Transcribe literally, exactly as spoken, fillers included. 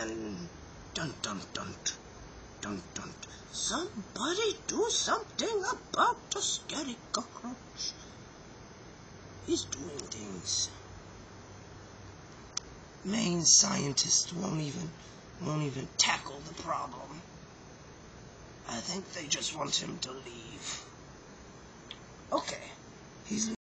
and dun dun dun dun dun. Somebody do something about the scary cockroach. He's doing things. Main scientist won't even won't even tackle the problem. I think they just want him to leave. Okay, he's